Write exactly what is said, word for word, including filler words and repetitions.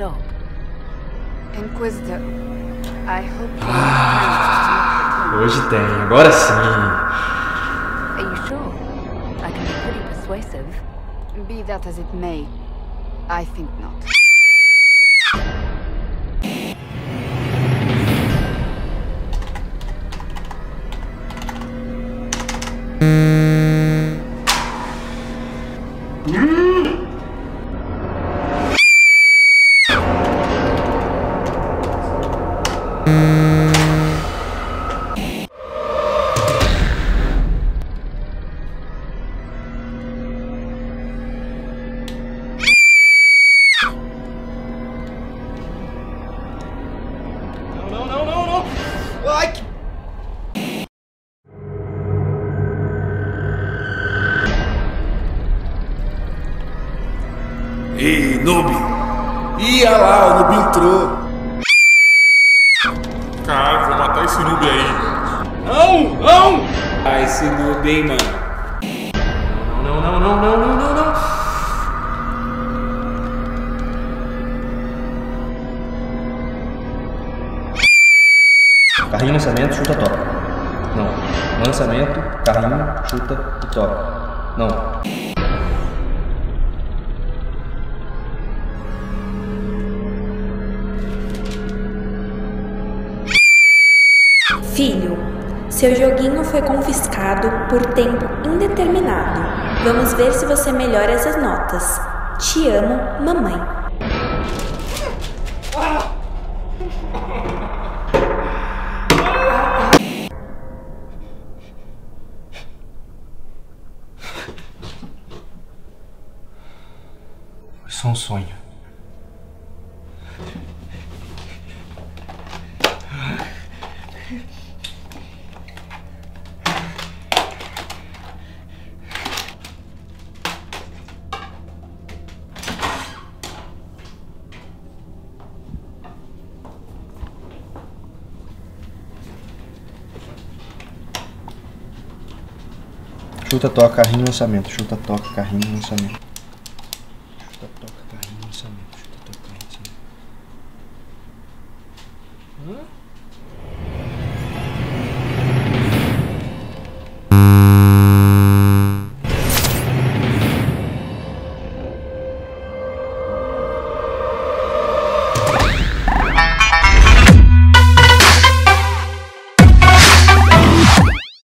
stop. Inquisitor, I hope you Ah, hoje tem, agora sim. Are you sure? I can be pretty persuasive. Be that as it may, I think not. Não, não, não, não! Ai, que... Ei, noob! Ih, olha lá, o noob entrou! Caralho, vou matar esse noob aí. Não, não! Ah, esse noob, hein, mano? Não, não, não, não, não, não, não! Carrinho, lançamento, chuta, toca. Não. Lançamento, carrinho, chuta e toca. Não. Filho, seu joguinho foi confiscado por tempo indeterminado. Vamos ver se você melhora essas notas. Te amo, mamãe. Foi só um sonho. Chuta, toca, carrinho, lançamento. Chuta, toca, carrinho, lançamento. Chuta, toca, carrinho, lançamento. Chuta, toca, carrinho, lançamento. Hã?